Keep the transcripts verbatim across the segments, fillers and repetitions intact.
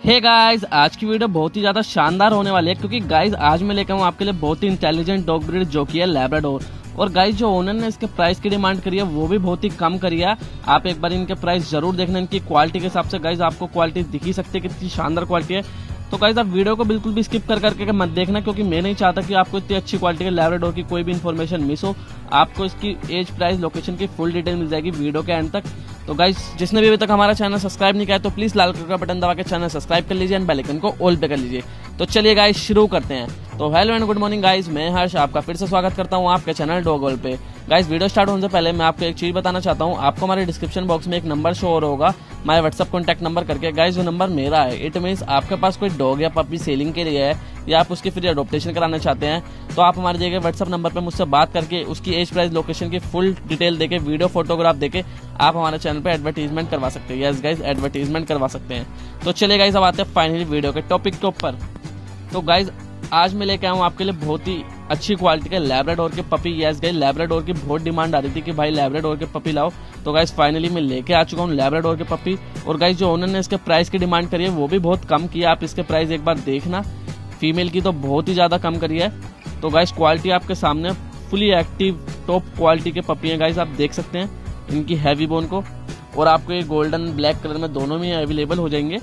Hey guys, आज की video बहुत ही ज्यादा शानदार होने वाली है क्योंकि गाइस आज मैं लेकर हूँ आपके लिए बहुत ही इंटेलिजेंट डॉग ब्रीड जो कि है लैब्राडोर। और गाइस जो ओनर ने इसके प्राइस की डिमांड करी है वो भी बहुत ही कम करी है। आप एक बार इनके प्राइस जरूर देखना। इनकी क्वालिटी के हिसाब से गाइस आपको क्वालिटी दिख ही सकती है कितनी शानदार क्वालिटी है। तो गाइस आप वीडियो को बिल्कुल भी स्किप कर करके मत देखना क्योंकि मैं नहीं चाहता कि आपको इतनी अच्छी क्वालिटी के लैब्राडोर की कोई भी इन्फॉर्मेशन मिस हो। आपको इसकी एज, प्राइस, लोकेशन की फुल डिटेल मिल जाएगी वीडियो के एंड तक। तो गाइस जिसने भी अभी तक हमारा चैनल सब्सक्राइब नहीं किया तो प्लीज लाल कलर का बटन दबा के चैनल सब्सक्राइब कर लीजिए एंड बेल आइकन को ऑल पे कर लीजिए। तो चलिए गाइस शुरू करते हैं। तो hello and good morning guys, मैं हर्ष आपका फिर से स्वागत करता हूं आपके चैनल डॉग वर्ल्ड पे। गाइस वीडियो स्टार्ट होने से पहले मैं आपको एक चीज बताना चाहता हूं। आपको हमारे डिस्क्रिप्शन बॉक्स में एक नंबर शो हो रहा होगा माय व्हाट्सएप कॉन्टैक्ट नंबर करके। गाइस वो नंबर मेरा है। इट मीन्स आपके पास कोई डॉग या पपी सेलिंग के लिए है या आप उसकी फ्री अडॉप्टेशन कराना चाहते हैं तो आप हमारे दिए गए व्हाट्सएप नंबर पर मुझसे बात करके उसकी एज, प्राइस, लोकेशन की फुल डिटेल देके वीडियो फोटोग्राफ देके आप हमारे चैनल पे एडवर्टीजमेंट करवा सकते हैं। यस गाइस, एडवर्टीजमेंट करवा सकते हैं। तो चलिए गाइस अब आते हैं फाइनली वीडियो के टॉपिक के ऊपर। तो गाइस आज मैं लेके आया हूँ आपके लिए बहुत ही अच्छी क्वालिटी के लैब्राडोर के पपी। यस गाइस, लैब्राडोर की बहुत डिमांड आ रही थी कि भाई लैब्राडोर के पपी लाओ। तो गाइस फाइनली मैं लेके आ चुका हूँ लैब्राडोर के पपी। और गाइस जो ओनर ने इसके प्राइस की डिमांड करी है वो भी बहुत कम की है। आप इसके प्राइस एक बार देखना। फीमेल की तो बहुत ही ज्यादा कम करी है। तो गाइस क्वालिटी आपके सामने फुली एक्टिव टॉप क्वालिटी के पपी हैं। गाइस आप देख सकते हैं इनकी हैवी बोन को। और आपको ये गोल्डन ब्लैक कलर में दोनों में अवेलेबल हो जाएंगे।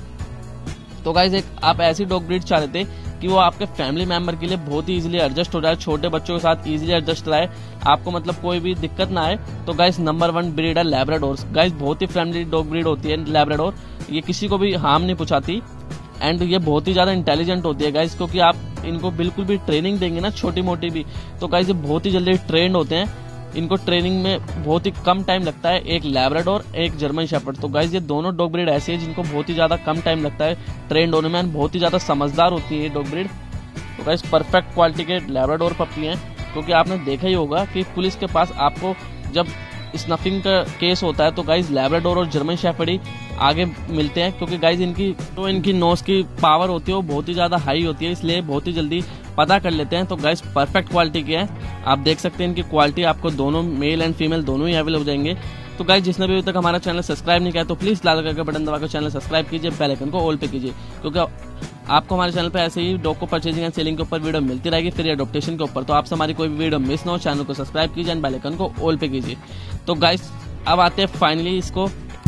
तो गाइस एक आप ऐसी डॉग ब्रीड चाह रहे थे कि वो आपके फैमिली मेंबर के लिए बहुत ही इजीली एडजस्ट हो जाए, छोटे बच्चों के साथ इजीली एडजस्ट रहे, आपको मतलब कोई भी दिक्कत ना आए। तो गाइस नंबर वन ब्रीड है लैब्राडोर। गाइस बहुत ही फ्रेंडली डॉग ब्रीड होती है लैब्राडोर। ये किसी को भी हार्म नहीं पहुंचाती एंड ये बहुत ही ज्यादा इंटेलिजेंट होती है गाइस, क्योंकि आप इनको बिल्कुल भी ट्रेनिंग देंगे ना छोटी मोटी भी तो गाइस ये बहुत ही जल्दी ट्रेंड होते हैं। इनको ट्रेनिंग में बहुत ही कम टाइम लगता है। एक लैब्राडोर, एक जर्मन शेफर्ड। तो गाइस ये दोनों डॉग ब्रीड ऐसी है जिनको बहुत ही ज्यादा कम टाइम लगता है ट्रेंड होने में। बहुत ही ज्यादा समझदार होती है ये डॉग ब्रीड। तो गाइस परफेक्ट क्वालिटी के लैब्राडोर पपी हैं क्योंकि आपने देखा ही होगा कि पुलिस के पास आपको जब स्नफिंग का केस होता है तो गाइस लैब्राडोर और जर्मन शेफर्ड ही आगे मिलते हैं क्योंकि गाइस इनकी तो इनकी नोज की पावर होती है वो बहुत ही ज्यादा हाई होती है, इसलिए बहुत ही जल्दी पता कर लेते हैं। तो गाइस परफेक्ट क्वालिटी की है। आप देख सकते हैं इनकी क्वालिटी आपको दोनों मेल एंड फीमेल दोनों ही अवेलेबल हो जाएंगे। तो गाइस जिसने भी अभी तक हमारा चैनल सब्सक्राइब नहीं किया तो प्लीज लाल कलर का बटन दबाकर चैनल सब्सक्राइब कीजिए, बेल आइकन को ऑल पे कीजिए क्योंकि आपको हमारे चैनल पे ऐसे ही डॉग को परचेजिंग एंड सेलिंग के ऊपर वीडियो मिलती रहेगी, फिर एडॉप्टेशन के ऊपर। तो आपसे हमारी कोई भी वीडियो मिस ना हो, चैनल को सब्सक्राइब कीजिए एंड बेल आइकन को ऑल पे कीजिए। तो गाइस अब आते हैं फाइनली इसको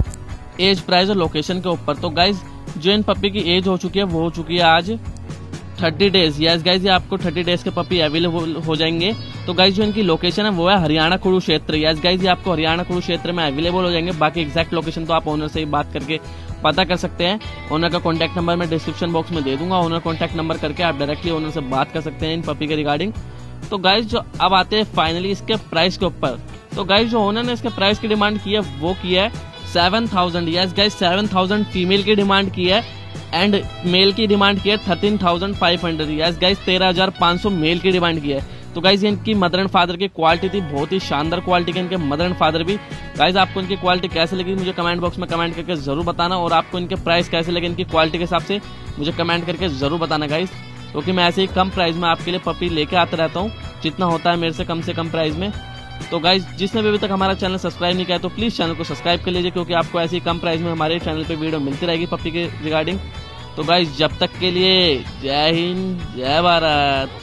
एज, प्राइस और लोकेशन के ऊपर। तो गाइस जो इन पपी की एज हो चुकी है वो हो चुकी है आज थर्टी डेज। यस गाइस ये आपको थर्टी डेज के पपी अवेलेबल हो जाएंगे। तो गाइस जो इनकी लोकेशन है वो है हरियाणा कुरु क्षेत्र। यस गाइस ये आपको हरियाणा कुरु क्षेत्र में अवेलेबल हो जाएंगे। बाकी एग्जैक्ट लोकेशन तो आप ओनर से ही बात करके पता कर सकते हैं। ओनर का कॉन्टैक्ट नंबर मैं डिस्क्रिप्शन बॉक्स में दे दूंगा। ओनर कॉन्टैक्ट नंबर करके आप डायरेक्टली ओनर से बात कर सकते हैं इन पपी के रिगार्डिंग। तो गाइस जो अब आते हैं फाइनली इसके प्राइस के ऊपर। तो गाइस जो ओनर ने इसके प्राइस की डिमांड की है वो की है seven thousand. Yes guys seven thousand female की डिमांड की है एंड मेल की डिमांड की है thirteen thousand five hundred. Yes guys तेरह हजार पाँच सौ मेल की डिमांड की है। तो गाइस इनकी मदर एंड फादर की क्वालिटी थी बहुत ही शानदार क्वालिटी के इनके मदर एंड फादर भी। गाइस आपको इनकी क्वालिटी कैसे लगी मुझे कमेंट बॉक्स में कमेंट करके जरूर बताना। और आपको इनके प्राइस कैसे लगे इनकी क्वालिटी के हिसाब से मुझे कमेंट करके जरूर बताना गाइस, क्योंकि मैं ऐसे ही कम प्राइस में आपके लिए पपी लेके आता रहता हूँ जितना होता है मेरे से कम से कम प्राइस में। तो गाइस जिसने भी अभी तक हमारा चैनल सब्सक्राइब नहीं किया तो प्लीज चैनल को सब्सक्राइब कर लीजिए क्योंकि आपको ऐसे ही कम प्राइस में हमारे चैनल पे वीडियो मिलती रहेगी पपी के रिगार्डिंग। तो गाइस जब तक के लिए जय हिंद, जय भारत।